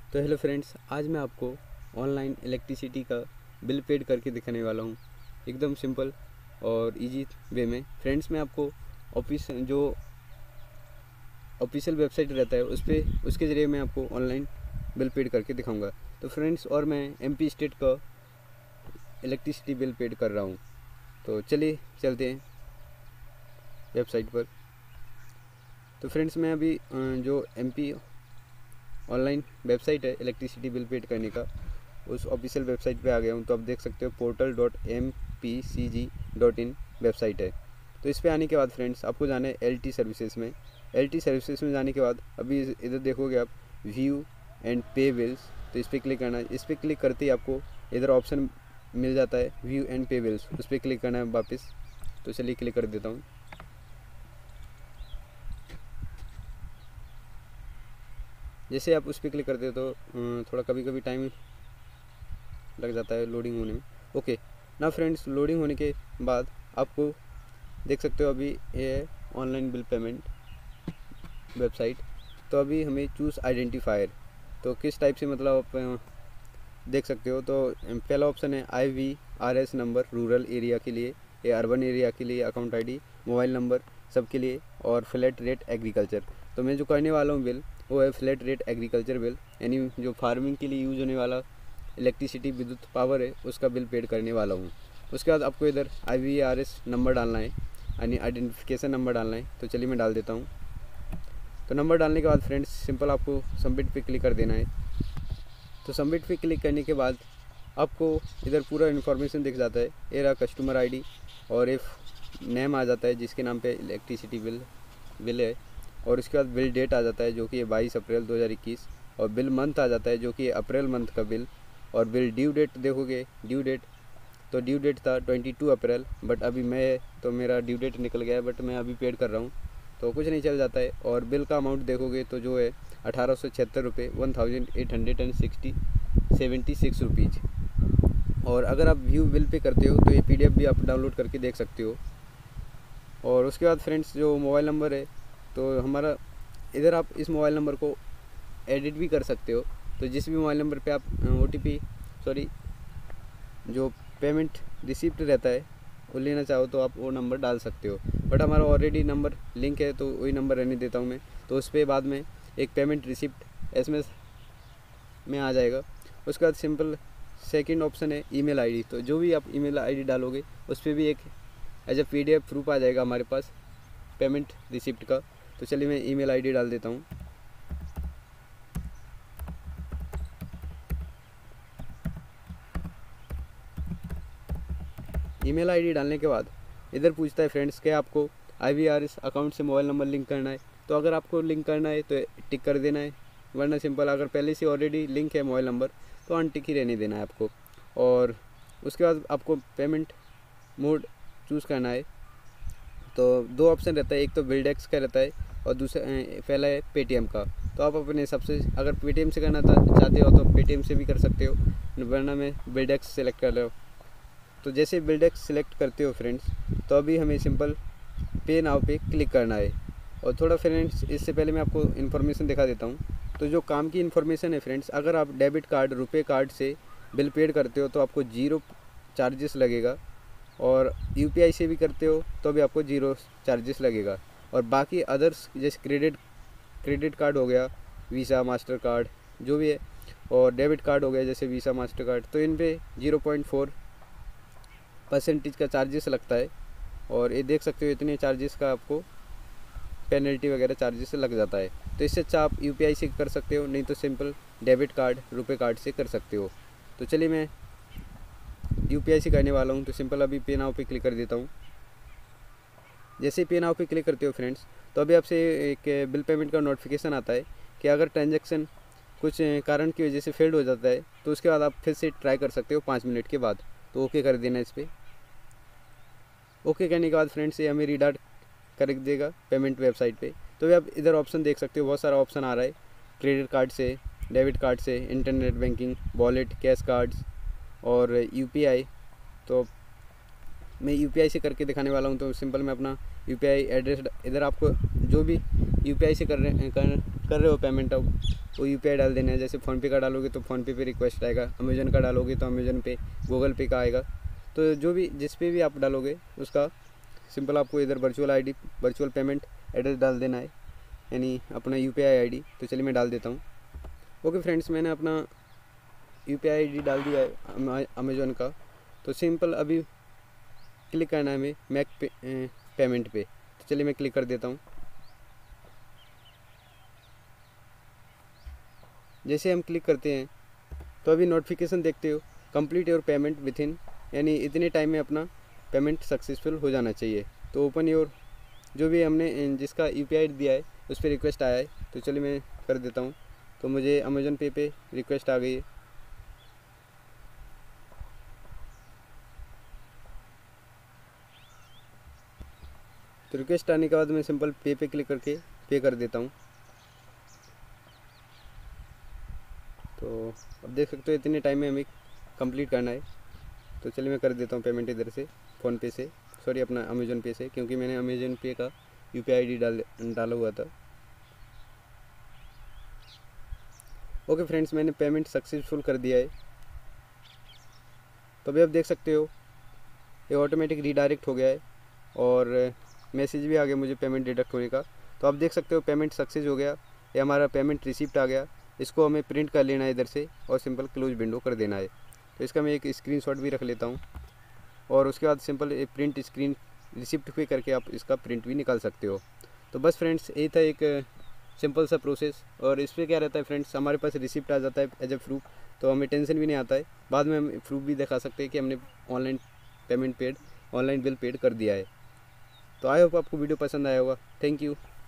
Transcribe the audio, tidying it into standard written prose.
तो hello friends, आज मैं आपको ऑनलाइन इलेक्ट्रिसिटी का बिल पेड करके दिखाने वाला हूँ। एकदम सिंपल और इजी वे में। फ्रेंड्स, मैं आपको ऑफिशियल वेबसाइट रहता है उसके ज़रिए मैं आपको ऑनलाइन बिल पेड करके दिखाऊंगा। तो फ्रेंड्स, और मैं एमपी स्टेट का इलेक्ट्रिसिटी बिल पेड कर रहा हूँ। तो चलिए चलते हैं वेबसाइट पर। तो फ्रेंड्स, मैं अभी जो एमपी ऑनलाइन वेबसाइट है इलेक्ट्रिसिटी बिल पेड करने का, उस ऑफिशियल वेबसाइट पे आ गया हूँ। तो आप देख सकते हो portal.mpcg.in वेबसाइट है। तो इस पे आने के बाद फ्रेंड्स, आपको जाना है एलटी सर्विसेज में। एलटी सर्विसेज में जाने के बाद अभी इधर देखोगे आप व्यू एंड पे बिल्स, तो इस पर क्लिक करना है। इस पर क्लिक करते ही आपको इधर ऑप्शन मिल जाता है व्यू एंड पे बिल्स, उस पर क्लिक करना है वापस। तो चलिए क्लिक कर देता हूँ। जैसे आप उस पर क्लिक करते हो तो थोड़ा कभी कभी टाइम लग जाता है लोडिंग होने में। ओके ना फ्रेंड्स, लोडिंग होने के बाद आपको देख सकते हो अभी ये ऑनलाइन बिल पेमेंट वेबसाइट। तो अभी हमें चूज़ आइडेंटिफायर, तो किस टाइप से मतलब आप देख सकते हो। तो पहला ऑप्शन है IVRS नंबर रूरल एरिया के लिए, या अर्बन एरिया के लिए अकाउंट ID, मोबाइल नंबर सबके लिए, और फ्लैट रेट एग्रीकल्चर। तो मैं जो करने वाला हूँ बिल वो है फ्लैट रेट एग्रीकल्चर बिल, यानी जो फार्मिंग के लिए यूज़ होने वाला इलेक्ट्रिसिटी विद्युत पावर है उसका बिल पेड करने वाला हूँ। उसके बाद आपको इधर IVRS नंबर डालना है, यानी आइडेंटिफिकेशन नंबर डालना है। तो चलिए मैं डाल देता हूँ। तो नंबर डालने के बाद फ्रेंड्स, सिंपल आपको सबमिट पे क्लिक कर देना है। तो सबमिट पे क्लिक करने के बाद आपको इधर पूरा इन्फॉर्मेशन दिख जाता है। ये रहा कस्टमर ID और एक नेम आ जाता है जिसके नाम पे इलेक्ट्रिसिटी बिल है। और उसके बाद बिल डेट आ जाता है जो कि 22 अप्रैल 2021, और बिल मंथ आ जाता है जो कि अप्रैल मंथ का बिल। और बिल ड्यू डेट देखोगे, ड्यू डेट था 22 अप्रैल, बट अभी मेरा ड्यू डेट निकल गया है, बट मैं अभी पेड कर रहा हूँ तो कुछ नहीं चल जाता है। और बिल का अमाउंट देखोगे तो जो है 1876 रुपये 1876 रुपीज़। और अगर आप व्यू बिल पे करते हो तो ये PDF भी आप डाउनलोड करके देख सकते हो। और उसके बाद फ्रेंड्स, जो मोबाइल नंबर है तो हमारा इधर आप इस मोबाइल नंबर को एडिट भी कर सकते हो। तो जिस भी मोबाइल नंबर पे आप जो पेमेंट रिसिप्ट रहता है वो लेना चाहो तो आप वो नंबर डाल सकते हो। बट हमारा ऑलरेडी नंबर लिंक है तो वही नंबर रहने देता हूँ मैं। तो उस पर बाद में एक पेमेंट रिसिप्ट SMS में आ जाएगा। उसके बाद सिंपल सेकंड ऑप्शन है ईमेल ID। तो जो भी आप ईमेल ID डालोगे उस पर भी एक एज ए PDF प्रूफ आ जाएगा हमारे पास पेमेंट रिसिप्ट का। तो चलिए मैं ईमेल ID डाल देता हूँ। ईमेल ID डालने के बाद इधर पूछता है फ्रेंड्स कि आपको IVRS अकाउंट से मोबाइल नंबर लिंक करना है। तो अगर आपको लिंक करना है तो टिक कर देना है, वरना सिंपल अगर पहले से ऑलरेडी लिंक है मोबाइल नंबर तो अनटिक ही रहने देना है आपको। और उसके बाद आपको पेमेंट मोड चूज़ करना है। तो दो ऑप्शन रहता है, एक तो बिल्डेक्स का रहता है और दूसरा पहला है पेटीएम का। तो आप अपने हिसाब से अगर पेटीएम से करना चाहते हो तो पेटीएम से भी कर सकते हो, वरना मैं बिल्डेक्स सेलेक्ट कर रहा हूँ। तो जैसे बिल्डेक्स सिलेक्ट करते हो फ्रेंड्स, तो अभी हमें सिंपल पे नाउ पे क्लिक करना है। और थोड़ा फ्रेंड्स, इससे पहले मैं आपको इन्फॉर्मेशन दिखा देता हूँ। तो जो काम की इन्फॉर्मेशन है फ्रेंड्स, अगर आप डेबिट कार्ड रुपए कार्ड से बिल पेड करते हो तो आपको 0 चार्जेस लगेगा, और UPI से भी करते हो तो भी आपको 0 चार्जेस लगेगा। और बाकी अदर्स जैसे क्रेडिट कार्ड हो गया, वीज़ा मास्टर कार्ड जो भी है, और डेबिट कार्ड हो गया जैसे वीज़ा मास्टर कार्ड, तो इन पर 0.4% का चार्जेस लगता है। और ये देख सकते हो इतने चार्जेस का आपको पेनल्टी वगैरह चार्जेस लग जाता है। तो इससे अच्छा आप UPI से कर सकते हो, नहीं तो simple debit card RuPay card से कर सकते हो। तो चलिए मैं UPI से करने वाला हूँ। तो सिंपल अभी पे नाउ पे क्लिक कर देता हूँ। जैसे ही पे नाउ पे क्लिक करते हो फ्रेंड्स, तो अभी आपसे एक बिल पेमेंट का नोटिफिकेशन आता है कि अगर ट्रांजैक्शन कुछ कारण की वजह से फेल्ड हो जाता है तो उसके बाद आप फिर से ट्राई कर सकते हो 5 मिनट के बाद। तो ओके कर देना इस पर। ओके करने के बाद फ्रेंड्स, ये हमें रीडायरेक्ट कर देगा पेमेंट वेबसाइट पे। तो भी आप इधर ऑप्शन देख सकते हो, बहुत सारा ऑप्शन आ रहा है, क्रेडिट कार्ड से, डेबिट कार्ड से, internet banking, wallet, cash cards और UPI। तो मैं UPI से करके दिखाने वाला हूँ। तो सिंपल मैं अपना UPI एड्रेस, इधर आपको जो भी यूपीआई से कर रहे हो पेमेंट, अब वो यूपीआई डाल देना है। जैसे फ़ोनपे का डालोगे तो फ़ोनपे पे रिक्वेस्ट आएगा, अमेज़न का डालोगे तो अमेज़न पे, गूगल पे का आएगा। तो जो भी जिस पे भी आप डालोगे उसका सिंपल आपको इधर virtual ID, virtual payment address डाल देना है, यानी अपना यूपीआई आईडी। तो चलिए मैं डाल देता हूँ। ओके फ्रेंड्स, मैंने अपना यूपीआई आईडी डाल दिया है अमेज़न का। तो सिंपल अभी क्लिक करना है हमें मेक पेमेंट पे। तो चलिए मैं क्लिक कर देता हूँ। जैसे हम क्लिक करते हैं तो अभी नोटिफिकेशन देखते हो, complete your payment within, यानी इतने टाइम में अपना पेमेंट सक्सेसफुल हो जाना चाहिए। तो ओपन योर, जो भी हमने जिसका यूपीआई दिया है उस पर रिक्वेस्ट आया है। तो चलिए मैं कर देता हूँ। तो मुझे अमेज़न पे रिक्वेस्ट आ गई है। तो रिक्वेस्ट आने के बाद मैं सिंपल पे क्लिक करके पे कर देता हूँ। तो अब देख सकते हो इतने टाइम में हमें कंप्लीट करना है। तो चलिए मैं कर देता हूँ पेमेंट इधर से, फ़ोनपे से, सॉरी अपना अमेज़न पे से, क्योंकि मैंने अमेज़न पे का यूपीआई आईडी डाला हुआ था। ओके फ्रेंड्स, मैंने पेमेंट सक्सेसफुल कर दिया है। तो अभी आप देख सकते हो ये ऑटोमेटिक रीडायरेक्ट हो गया है और मैसेज भी आ गया मुझे पेमेंट डिडक्ट होने का। तो आप देख सकते हो पेमेंट सक्सेस हो गया, ये हमारा पेमेंट रिसिप्ट आ गया। इसको हमें प्रिंट कर लेना है इधर से और सिंपल क्लोज विंडो कर देना है। तो इसका मैं एक स्क्रीनशॉट भी रख लेता हूँ और उसके बाद सिंपल प्रिंट स्क्रीन रिसिप्ट पे करके आप इसका प्रिंट भी निकाल सकते हो। तो बस फ्रेंड्स, यही था एक सिंपल सा प्रोसेस। और इस पर क्या रहता है फ्रेंड्स, हमारे पास रिसिप्ट आ जाता है एज ए प्रूफ, तो हमें टेंशन भी नहीं आता है। बाद में हम प्रूफ भी दिखा सकते हैं कि हमने online payment paid, online bill paid कर दिया है। तो आई होप आपको वीडियो पसंद आया होगा। Thank you.